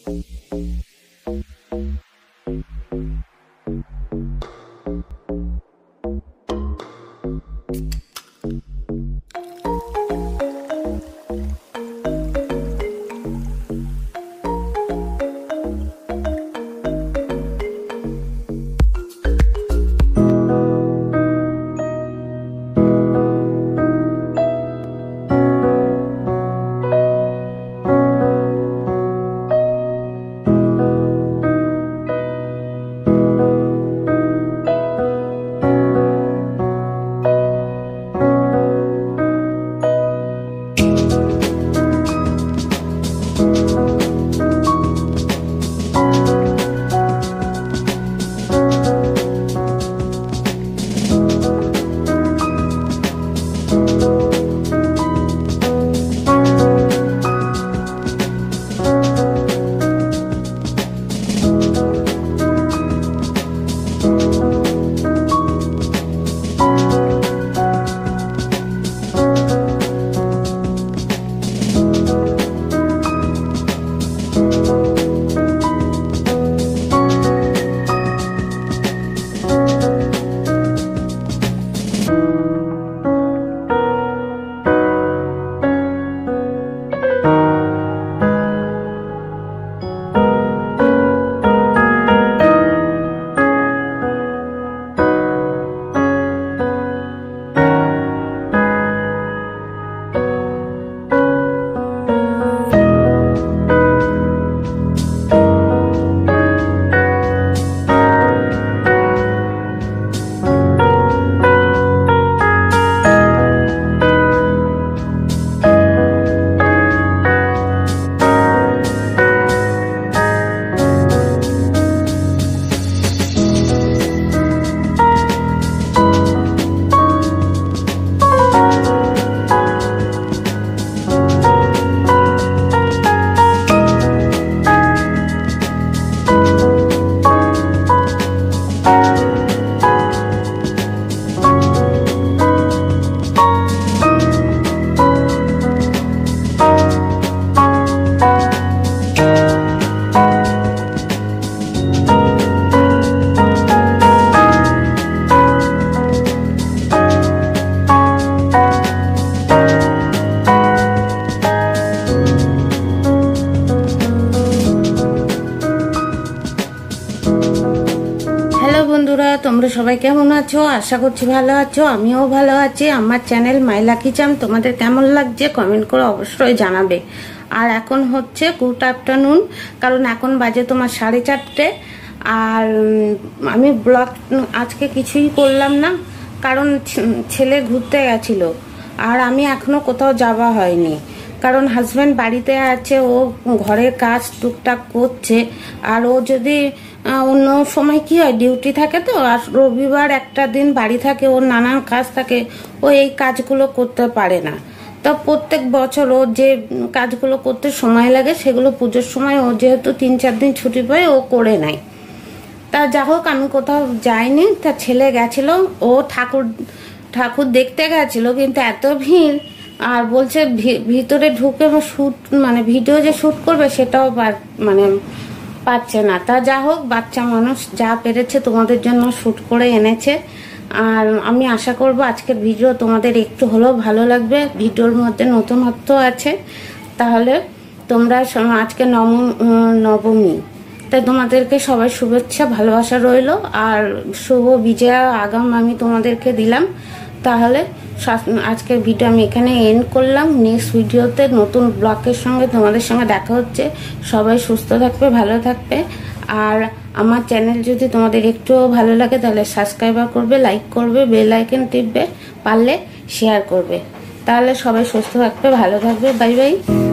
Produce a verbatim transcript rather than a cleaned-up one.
বন্ধুরা তোমরা সবাই কেমন আছো? আশা করছি ভালো আছো, আমিও ভালো আছি। আমার চ্যানেল মাই লাকি চাম তোমাদের কেমন লাগছে কমেন্ট করে অবশ্যই জানাবে। আর এখন হচ্ছে গুড আফটারনুন, কারণ এখন বাজে তোমার সাড়ে চারটে। আর আমি ব্লগ আজকে কিছুই করলাম না, কারণ ছেলে ঘুরতে গেছিল আর আমি এখনো কোথাও যাওয়া হয়নি, কারণ হাজব্যান্ড বাড়িতে আছে, ও ঘরের কাজ টুকটাক করছে। আর ও যদি অন্য সময় কি হয় ডিউটি থাকে তো, আর রবিবার একটা দিন বাড়ি থাকে, ওর নানান কাজ থাকে, ও এই কাজগুলো করতে পারে না। তো প্রত্যেক বছর ও যে কাজগুলো করতে সময় লাগে সেগুলো পুজোর সময় ও যেহেতু তিন চার দিন ছুটি পায় ও করে নেয়। তা যা হোক আমি কোথাও যাইনি। তা ছেলে গেছিল, ও ঠাকুর ঠাকুর দেখতে গেছিল, কিন্তু এত ভিড়, আর বলছে ভিতরে ঢুকে শুট মানে ভিডিও যে শুট করবে সেটাও মানে পাচ্ছে না। তা যা হোক বাচ্চা মানুষ যা পেরেছে তোমাদের জন্য শুট করে এনেছে। আর আমি আশা করব আজকের ভিডিও তোমাদের একটু হলেও ভালো লাগবে। ভিডিওর মধ্যে নতুনত্ব আছে, তাহলে তোমরা আজকে নব নবমী তাই তোমাদেরকে সবাই শুভেচ্ছা ভালোবাসা রইল, আর শুভ বিজয়া আগাম আমি তোমাদেরকে দিলাম। তাহলে আজকের ভিডিও আমি এখানে এন্ড করলাম। নেক্সট ভিডিওতে নতুন ব্লগের সঙ্গে তোমাদের সঙ্গে দেখা হচ্ছে। সবাই সুস্থ থাকবে, ভালো থাকবে। আর আমার চ্যানেল যদি তোমাদের একটুও ভালো লাগে তাহলে সাবস্ক্রাইব করবে, লাইক করবে, বেল আইকন টিপবে, পারলে শেয়ার করবে। তাহলে সবাই সুস্থ থাকবে, ভালো থাকবে। Bye by.